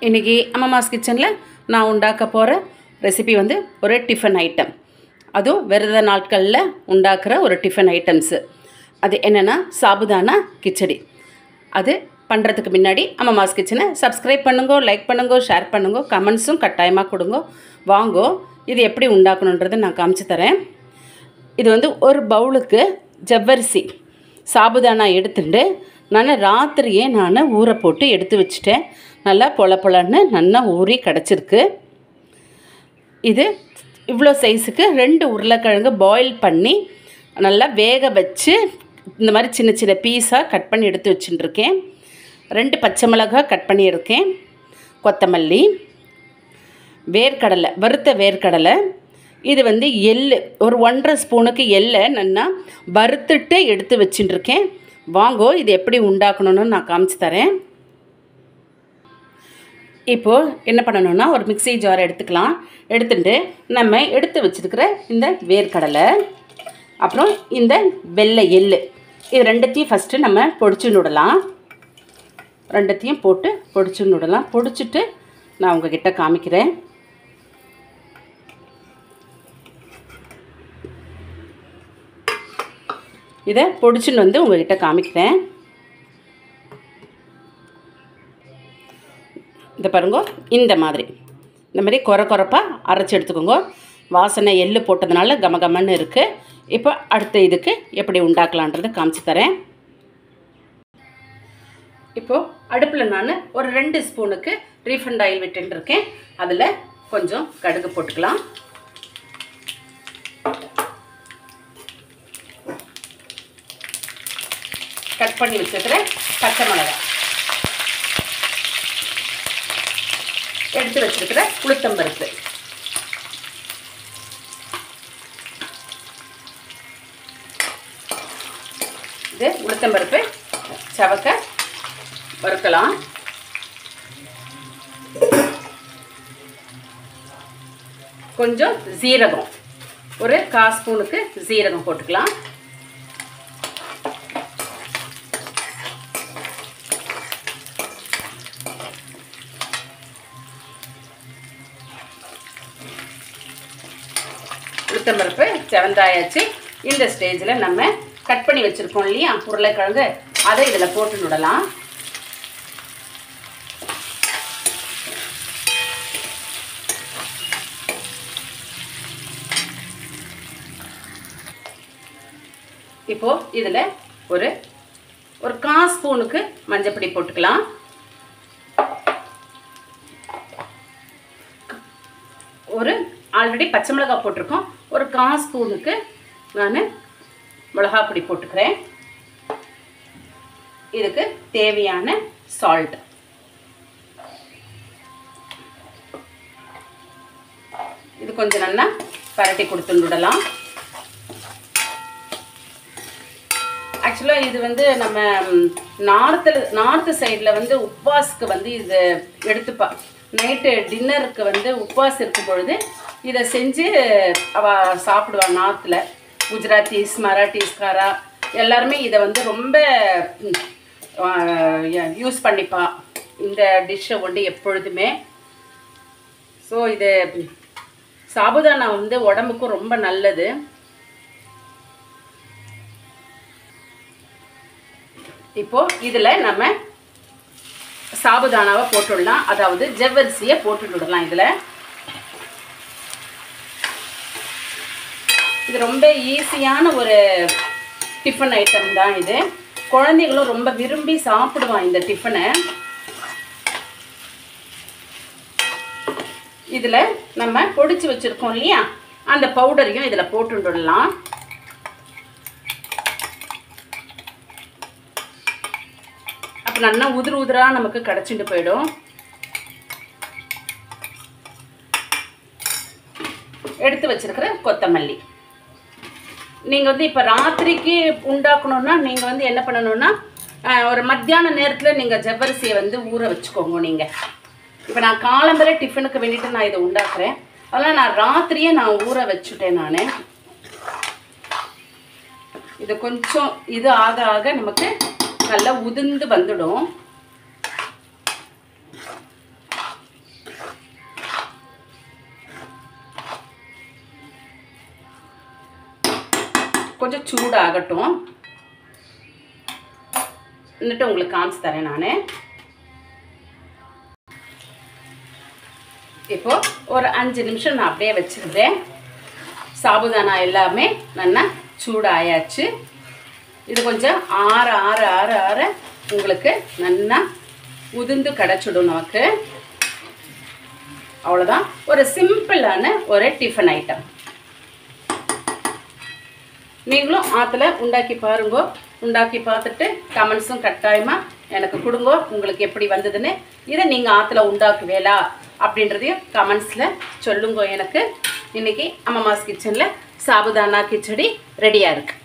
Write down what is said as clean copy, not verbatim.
இன்றைக்கி அம்மாஸ் கிச்சனில் நான் உண்டாக்க போகிற ரெசிபி வந்து ஒரு டிஃபன் ஐட்டம். அதுவும் விரத நாட்களில் உண்டாக்குற ஒரு டிஃபன் ஐட்டம்ஸு. அது என்னென்னா சாபுதானா கிச்சடி. அது பண்ணுறதுக்கு முன்னாடி அம்மாஸ் கிச்சனை சப்ஸ்கிரைப் பண்ணுங்கோ, லைக் பண்ணுங்கோ, ஷேர் பண்ணுங்கோ, கமெண்ட்ஸும் கட்டாயமாக கொடுங்கோ. வாங்கோ இது எப்படி உண்டாக்கணுன்றதை நான் காமிச்சு தரேன். இது வந்து ஒரு பவுலுக்கு ஜவ்வரிசி சாபுதானா எடுத்துட்டு நான் ராத்திரியே ஊற போட்டு எடுத்து வச்சுட்டேன். நல்லா பொலன்னு நல்லா ஊறி கிடச்சிருக்கு. இது இவ்வளோ சைஸுக்கு 2 உருளைக்கிழங்கு பாயில் பண்ணி நல்லா வேக வச்சு இந்த மாதிரி சின்ன சின்ன பீஸாக கட் பண்ணி எடுத்து வச்சுட்டுருக்கேன். 2 பச்சை மிளகாய் கட் பண்ணியிருக்கேன். கொத்தமல்லி, வேர்க்கடலை, வறுத்த வேர்க்கடலை. இது வந்து எள்ளு, ஒரு 1.5 ஸ்பூனுக்கு எள்ளை நல்லா வறுத்துட்டு எடுத்து வச்சுட்டுருக்கேன். வாங்கோ இது எப்படி உண்டாக்கணும்னு நான் காமிச்சு தரேன். இப்போது என்ன பண்ணணுன்னா ஒரு மிக்ஸி ஜார் எடுத்துக்கலாம். எடுத்துட்டு நம்ம எடுத்து வச்சுருக்கிற இந்த வேர்க்கடலை, அப்புறம் இந்த வெள்ளை எள்ளு, இது ரெண்டுத்தையும் ஃபஸ்ட்டு நம்ம பொடிச்சு விடலாம். ரெண்டுத்தையும் போட்டு பொடிச்சு விடலாம். பொடிச்சிட்டு நான் உங்ககிட்ட காமிக்கிறேன். இதை பொடிச்சுன்னு வந்து உங்ககிட்ட காமிக்கிறேன். இதை பாருங்க, இந்த மாதிரி கொரப்பாக அரைச்சி எடுத்துக்கோங்க. வாசனை எள்ளு போட்டதுனால கமகமன்னு இருக்குது. இப்போ அடுத்த இதுக்கு எப்படி உண்டாக்கலான்றதை காமிச்சு தரேன். இப்போது அடுப்பில் நான் ஒரு 2 ஸ்பூனுக்கு ரீஃபண்ட் ஆயில் விட்டுருக்கேன். அதில் கொஞ்சம் கடுகு போட்டுக்கலாம். கட் பண்ணி வச்சுக்கிற பச்சை மிளகாய், எடுத்து வச்சிருக்கிற உளுத்தம்பருப்பு, இது உளுத்தம்பருப்பு சவக்க வறுக்கலாம். கொஞ்சம் சீரகம், ஒரு 1/4 ஸ்பூனுக்கு சீரகம் போட்டுக்கலாம். உளுத்தம்பருப்பு செவந்தாயாச்சு. இந்த ஸ்டேஜில் நம்ம கட் பண்ணி வச்சுருக்கோம் இல்லையா உருளைக்கிழங்கு, அதை இதில் போட்டு விடலாம். இப்போது இதில் ஒரு 1/4 ஸ்பூனுக்கு மஞ்சப்பொடி போட்டுக்கலாம். ஒரு ஆல்ரெடி பச்சை மிளகாய் போட்டிருக்கோம். ஒரு 1/4 ஸ்பூனுக்கு நான் மிளகாய் பொடி போட்டுக்கிறேன். இதுக்கு தேவையான சால்ட், இது கொஞ்சம் நல்லா பரட்டி கொடுத்துடலாம். ஆக்சுவலாக இது வந்து நம்ம நார்த்து சைடில் வந்து உப்வாஸுக்கு வந்து இது எடுத்துப்பா. நைட்டு டின்னருக்கு வந்து உப்வாஸ் இருக்கும் பொழுது இதை செஞ்சு அவள் சாப்பிடுவாள். நார்த்தில் குஜராத்திஸ், மராட்டிஸ்காரா எல்லாருமே இதை வந்து ரொம்ப யூஸ் பண்ணிப்பா இந்த டிஷ்ஷை ஒன்று எப்பொழுதுமே. ஸோ இது சாபுதானா வந்து உடம்புக்கும் ரொம்ப நல்லது. இப்போது இதில் நம்ம சாபுதானாவை போட்டுடலாம், அதாவது ஜவ்வரிசியை போட்டுவிடலாம். இதில் இது ரொம்ப ஈஸியான ஒரு டிஃபன் ஐட்டம் தான். இது குழந்தைகளும் ரொம்ப விரும்பி சாப்பிடுவான் இந்த டிஃபனை. இதில் நம்ம பொடிச்சு வச்சுருக்கோம் இல்லையா அந்த பவுடரையும் இதில் போட்டுடலாம். அப்போ நல்லா உதிராக நமக்கு கிடச்சிட்டு போயிடும். எடுத்து வச்சிருக்கிற கொத்தமல்லி. நீங்கள் வந்து இப்போ ராத்திரிக்கு உண்டாக்கணுன்னா நீங்கள் வந்து என்ன பண்ணணுன்னா ஒரு மத்தியான நேரத்தில் நீங்கள் ஜவ்வரிசியை வந்து ஊற வச்சுக்கோங்க. நீங்கள் இப்போ நான் காலம்பரை டிஃபனுக்கு வேண்டிட்டு நான் இதை உண்டாக்குறேன். அதனால் நான் ராத்திரியே ஊற வச்சுட்டேன். நான் இது கொஞ்சம் இது ஆக நமக்கு நல்லா உதிர்ந்து வந்துடும். கொஞ்சம் சூடாகட்டும். എന്നിട്ട് உங்களுக்கு காமிச்சு தரேன் நான். இப்போ ஒரு 5 நிமிஷம் நான் அப்படியே வச்சிருந்தேன். சாபுதானா எல்லாமே நல்லா சூடாயாச்சு. இது கொஞ்சம் ஆற ஆற ஆற ஆற உங்களுக்கு நல்லா உதிர்ந்து கிடச்சிடும் நமக்கு. அவ்வளோதான். ஒரு சிம்பிளான ஒரு டிஃபன் ஐட்டம். நீங்களும் ஆற்றுல உண்டாக்கி பாருங்க. உண்டாக்கி பார்த்துட்டு கமெண்ட்ஸும் கட்டாயமாக எனக்கு கொடுங்க, உங்களுக்கு எப்படி வந்ததுன்னு. இதை நீங்கள் ஆற்றுல உண்டாக்குவேலா அப்படின்றதையும் கமெண்ட்ஸில் சொல்லுங்க எனக்கு. இன்றைக்கி அம்மாஸ் கிச்சனில் சாபுதானா கிச்சடி ரெடியாக இருக்குது.